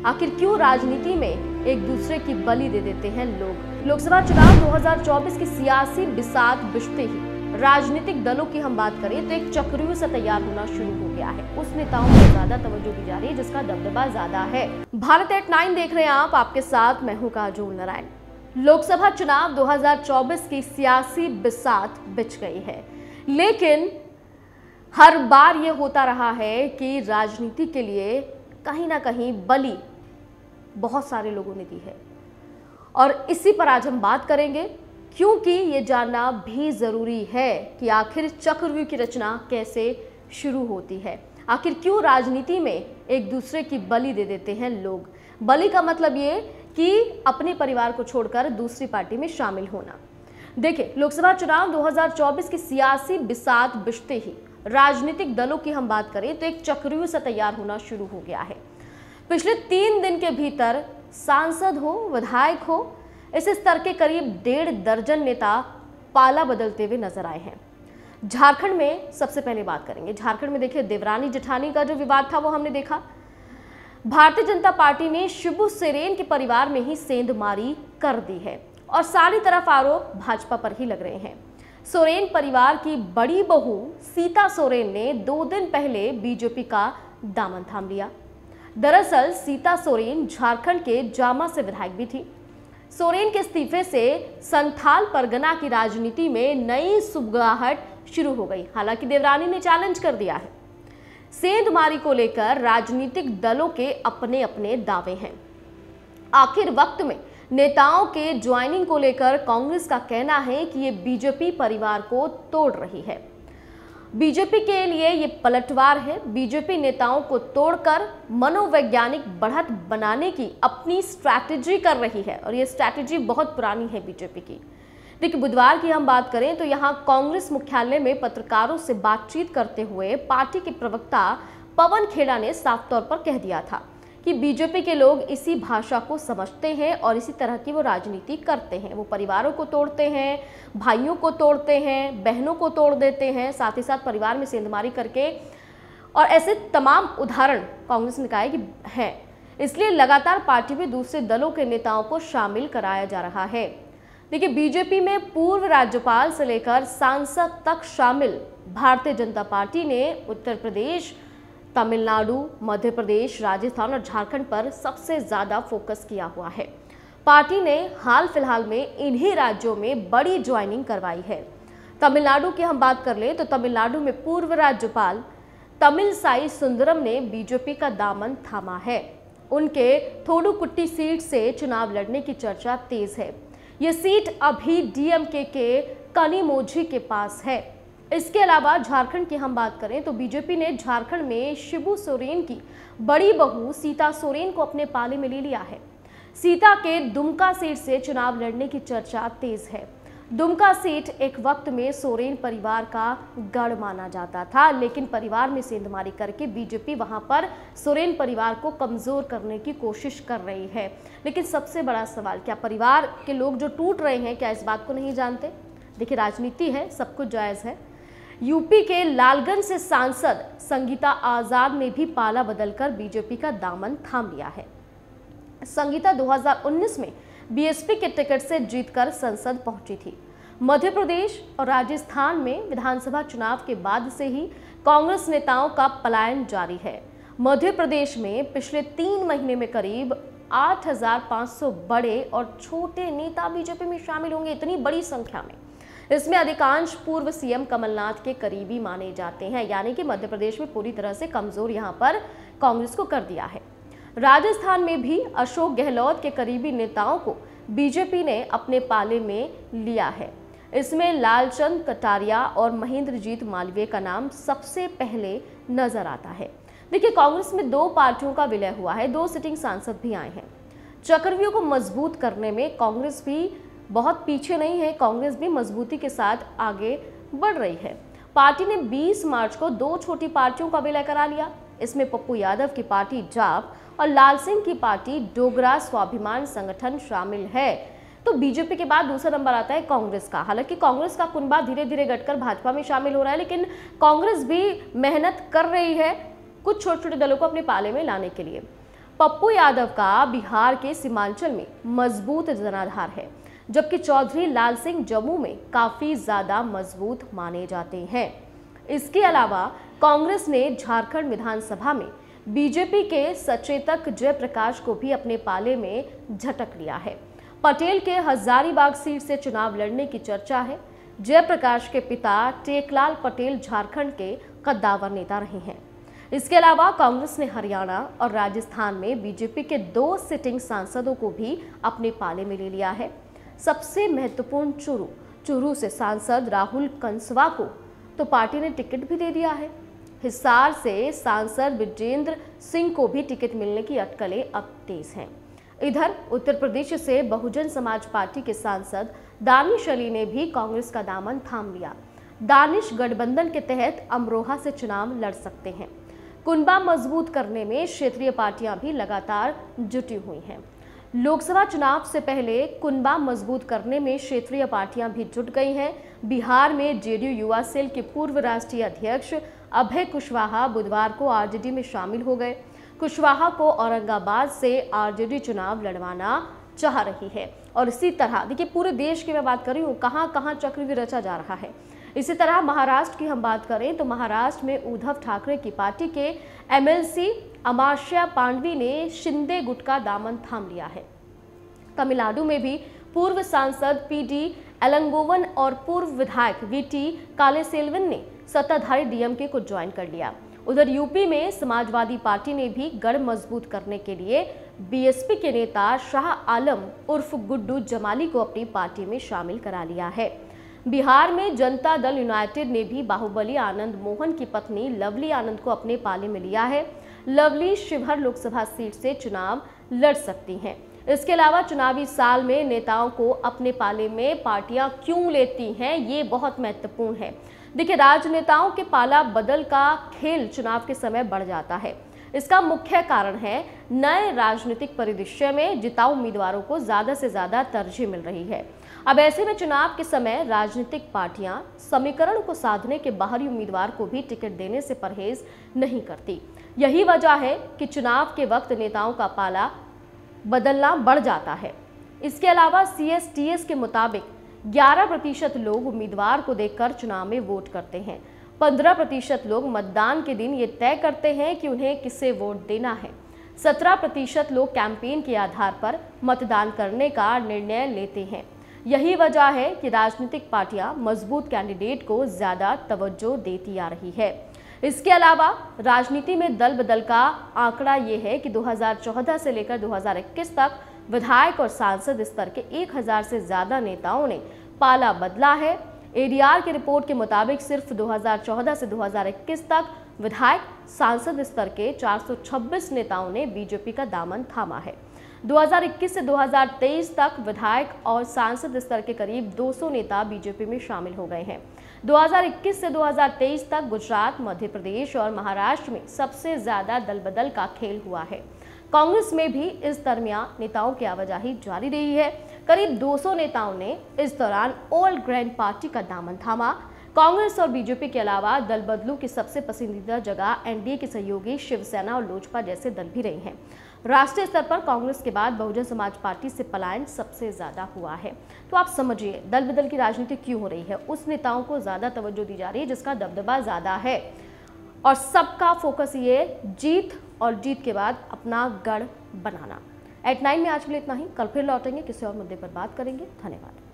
आखिर क्यों राजनीति में एक दूसरे की बलि दे देते हैं लोग। लोकसभा चुनाव 2024 की सियासी बिसात बिछते ही राजनीतिक दलों की हम बात करें तो एक चक्रव्यूह सा तैयार होना शुरू हो गया है। उस नेताओं को ज्यादा तवज्जो दी जा रही है जिसका दबदबा ज्यादा है। भारत एट 9 देख रहे हैं आप, आपके साथ मैं हूं काजोल नारायण। लोकसभा चुनाव 2024 की सियासी बिसात बिछ गई है, लेकिन हर बार ये होता रहा है कि राजनीति के लिए कहीं ना कहीं बलि बहुत सारे लोगों ने दी है और इसी पर आज हम बात करेंगे, क्योंकि ये जानना भी जरूरी है कि आखिर चक्रव्यूह की रचना कैसे शुरू होती है। आखिर क्यों राजनीति में एक दूसरे की बलि दे देते हैं लोग। बलि का मतलब ये कि अपने परिवार को छोड़कर दूसरी पार्टी में शामिल होना। देखिए, लोकसभा चुनाव 2024 की सियासी बिसात बिछते ही राजनीतिक दलों की हम बात करें तो एक चक्रव्यूह सा तैयार होना शुरू हो गया है। पिछले 3 दिन के भीतर सांसद हो, विधायक हो, इस स्तर के करीब 1.5 दर्जन नेता पाला बदलते हुए नजर आए हैं। झारखंड में सबसे पहले बात करेंगे। झारखंड में देखिए, देवरानी जेठानी का जो विवाद था वो हमने देखा। भारतीय जनता पार्टी ने शिबू सोरेन के परिवार में ही सेंधमारी कर दी है और सारी तरफ आरोप भाजपा पर ही लग रहे हैं। सोरेन परिवार की बड़ी बहू सीता सोरेन ने 2 दिन पहले बीजेपी का दामन थाम लिया। दरअसल सीता सोरेन झारखंड के जामा से विधायक भी थी। सोरेन के इस्तीफे से संथाल परगना की राजनीति में नई सुबगाहट शुरू हो गई। हालांकि देवरानी ने चैलेंज कर दिया है। सेंधमारी को लेकर राजनीतिक दलों के अपने अपने दावे हैं। आखिर वक्त में नेताओं के ज्वाइनिंग को लेकर कांग्रेस का कहना है कि ये बीजेपी परिवार को तोड़ रही है। बीजेपी के लिए ये पलटवार है। बीजेपी नेताओं को तोड़कर मनोवैज्ञानिक बढ़त बनाने की अपनी स्ट्रैटेजी कर रही है और ये स्ट्रैटेजी बहुत पुरानी है बीजेपी की। देखिए, बुधवार की हम बात करें तो यहाँ कांग्रेस मुख्यालय में पत्रकारों से बातचीत करते हुए पार्टी के प्रवक्ता पवन खेड़ा ने साफ तौर पर कह दिया था कि बीजेपी के लोग इसी भाषा को समझते हैं और इसी तरह की वो राजनीति करते हैं। वो परिवारों को तोड़ते हैं, भाइयों को तोड़ते हैं, बहनों को तोड़ देते हैं, साथ ही साथ परिवार में सेंधमारी करके, और ऐसे तमाम उदाहरण कांग्रेस ने कहा है कि हैं। इसलिए लगातार पार्टी में दूसरे दलों के नेताओं को शामिल कराया जा रहा है। देखिए, बीजेपी में पूर्व राज्यपाल से लेकर सांसद तक शामिल भारतीय जनता पार्टी ने उत्तर प्रदेश, तमिलनाडु, मध्य प्रदेश, राजस्थान और झारखंड पर सबसे ज्यादा फोकस किया हुआ है। पार्टी ने हाल फिलहाल में इन्हीं राज्यों में बड़ी ज्वाइनिंग करवाई है। तमिलनाडु की हम बात कर लें तो तमिलनाडु में पूर्व राज्यपाल तमिलसाई सुंदरम ने बीजेपी का दामन थामा है। उनके थोडुकुट्टी सीट से चुनाव लड़ने की चर्चा तेज है। ये सीट अभी डीएमके के कनिमोझी के पास है। इसके अलावा झारखंड की हम बात करें तो बीजेपी ने झारखंड में शिबू सोरेन की बड़ी बहू सीता सोरेन को अपने पाले में ले लिया है। सीता के दुमका सीट से चुनाव लड़ने की चर्चा तेज है। दुमका सीट एक वक्त में सोरेन परिवार का गढ़ माना जाता था, लेकिन परिवार में सेंधमारी करके बीजेपी वहां पर सोरेन परिवार को कमजोर करने की कोशिश कर रही है। लेकिन सबसे बड़ा सवाल, क्या परिवार के लोग जो टूट रहे हैं क्या इस बात को नहीं जानते? देखिए, राजनीति है, सब कुछ जायज है। यूपी के लालगंज से सांसद संगीता आजाद ने भी पाला बदलकर बीजेपी का दामन थाम लिया है। संगीता 2019 में बीएसपी के टिकट से जीतकर संसद पहुंची थी। मध्य प्रदेश और राजस्थान में विधानसभा चुनाव के बाद से ही कांग्रेस नेताओं का पलायन जारी है। मध्य प्रदेश में पिछले 3 महीने में करीब 8,500 बड़े और छोटे नेता बीजेपी में शामिल होंगे, इतनी बड़ी संख्या में। इसमें अधिकांश पूर्व सीएम कमलनाथ के करीबी माने जाते हैं, यानी कि मध्य प्रदेश में पूरी तरह से कमजोर यहां पर कांग्रेस को कर दिया है। राजस्थान में भी अशोक गहलोत के करीबी नेताओं को बीजेपी ने अपने पाले में लिया है। इसमें लालचंद कटारिया और महेंद्रजीत मालवीय का नाम सबसे पहले नजर आता है। देखिए, कांग्रेस में 2 पार्टियों का विलय हुआ है, 2 सिटिंग सांसद भी आए हैं। चक्रव्यूह को मजबूत करने में कांग्रेस भी बहुत पीछे नहीं है। कांग्रेस भी मजबूती के साथ आगे बढ़ रही है। पार्टी ने 20 मार्च को 2 छोटी पार्टियों का विलय करा लिया। इसमें पप्पू यादव की पार्टी जाप और लाल सिंह की पार्टी डोगरा स्वाभिमान संगठन शामिल है। तो बीजेपी के बाद दूसरा नंबर आता है कांग्रेस का। हालांकि कांग्रेस का कुनबा धीरे धीरे घटकर भाजपा में शामिल हो रहा है, लेकिन कांग्रेस भी मेहनत कर रही है कुछ छोटे छोटे दलों को अपने पाले में लाने के लिए। पप्पू यादव का बिहार के सीमांचल में मजबूत जनाधार है, जबकि चौधरी लाल सिंह जम्मू में काफी ज्यादा मजबूत माने जाते हैं। इसके अलावा कांग्रेस ने झारखंड विधानसभा में बीजेपी के सचेतक जयप्रकाश को भी अपने पाले में झटक लिया है। पटेल के हजारीबाग सीट से चुनाव लड़ने की चर्चा है। जयप्रकाश के पिता टेकलाल पटेल झारखंड के कद्दावर नेता रहे हैं। इसके अलावा कांग्रेस ने हरियाणा और राजस्थान में बीजेपी के 2 सिटिंग सांसदों को भी अपने पाले में ले लिया है। सबसे महत्वपूर्ण चूरू से सांसद राहुल कंसवा को तो पार्टी ने टिकट भी दे दिया है। हिसार से सांसद विजेंद्र सिंह को भी टिकट मिलने की अटकलें अब तेज हैं। इधर उत्तर प्रदेश से बहुजन समाज पार्टी के सांसद दानिश अली ने भी कांग्रेस का दामन थाम लिया। दानिश गठबंधन के तहत अमरोहा से चुनाव लड़ सकते हैं। कुनबा मजबूत करने में क्षेत्रीय पार्टियां भी लगातार जुटी हुई हैं। लोकसभा चुनाव से पहले कुनबा मजबूत करने में क्षेत्रीय पार्टियां भी जुट गई हैं। बिहार में जेडीयू युवा सेल के पूर्व राष्ट्रीय अध्यक्ष अभय कुशवाहा बुधवार को आरजेडी में शामिल हो गए। कुशवाहा को औरंगाबाद से आरजेडी चुनाव लड़वाना चाह रही है। और इसी तरह देखिए, पूरे देश की मैं बात कर रही हूँ, कहाँ कहाँ चक्रव्यूह रचा जा रहा है। इसी तरह महाराष्ट्र की हम बात करें तो महाराष्ट्र में उद्धव ठाकरे की पार्टी के एमएलसी अमाश्या पांडवी ने शिंदे गुट का दामन थाम लिया है। तमिलनाडु में भी पूर्व सांसद पीडी एलंगोवन और पूर्व विधायक वीटी कालेसेल्वन ने सत्ताधारी डीएमके को ज्वाइन कर लिया। उधर यूपी में समाजवादी पार्टी ने भी गढ़ मजबूत करने के लिए बीएसपी के नेता शाह आलम उर्फ गुड्डू जमाली को अपनी पार्टी में शामिल करा लिया है। बिहार में जनता दल यूनाइटेड ने भी बाहुबली आनंद मोहन की पत्नी लवली आनंद को अपने पाले में लिया है। लवली शिवहर लोकसभा सीट से चुनाव लड़ सकती हैं। इसके अलावा चुनावी साल में नेताओं को अपने पाले में पार्टियां क्यों लेती हैं, ये बहुत महत्वपूर्ण है। देखिए, राजनेताओं के पाला बदल का खेल चुनाव के समय बढ़ जाता है। इसका मुख्य कारण है नए राजनीतिक परिदृश्य में जिताऊ उम्मीदवारों को ज्यादा से ज्यादा तरजीह मिल रही है। अब ऐसे में चुनाव के समय राजनीतिक पार्टियां समीकरण को साधने के बाहरी उम्मीदवार को भी टिकट देने से परहेज नहीं करती। यही वजह है कि चुनाव के वक्त नेताओं का पाला बदलना बढ़ जाता है। इसके अलावा CSTS के मुताबिक 11% लोग उम्मीदवार को देखकर चुनाव में वोट करते हैं। 15% लोग मतदान के दिन ये तय करते हैं कि उन्हें किसे वोट देना है। 17% लोग कैंपेन के आधार पर मतदान करने का निर्णय लेते हैं। यही वजह है कि राजनीतिक पार्टियां मजबूत कैंडिडेट को ज्यादा तवज्जो देती आ रही है। इसके अलावा राजनीति में दल बदल का आंकड़ा ये है कि 2014 से लेकर 2021 तक विधायक और सांसद स्तर के 1000 से ज्यादा नेताओं ने पाला बदला है। ADR की रिपोर्ट के मुताबिक सिर्फ 2014 से 2021 तक विधायक सांसद स्तर के 426 नेताओं ने बीजेपी का दामन थामा है। 2021 से 2023 तक विधायक और सांसद स्तर के करीब 200 नेता बीजेपी में शामिल हो गए हैं। 2021 से 2023 तक गुजरात, मध्य प्रदेश और महाराष्ट्र में सबसे ज्यादा दल बदल का खेल हुआ है। कांग्रेस में भी इस दरमियान नेताओं की आवाजाही जारी रही है। करीब 200 नेताओं ने इस दौरान ऑल ग्रैंड पार्टी का दामन थामा। कांग्रेस और बीजेपी के अलावा दल बदलू की सबसे पसंदीदा जगह एनडीए के सहयोगी शिवसेना और लोजपा जैसे दल भी रहे हैं। राष्ट्रीय स्तर पर कांग्रेस के बाद बहुजन समाज पार्टी से पलायन सबसे ज्यादा हुआ है। तो आप समझिए दल बदल की राजनीति क्यों हो रही है। उस नेताओं को ज्यादा तवज्जो दी जा रही है जिसका दबदबा ज्यादा है और सबका फोकस ये जीत और जीत के बाद अपना गढ़ बनाना। एट 9 में आज के लिए इतना ही। कल फिर लौटेंगे, किसी और मुद्दे पर बात करेंगे। धन्यवाद।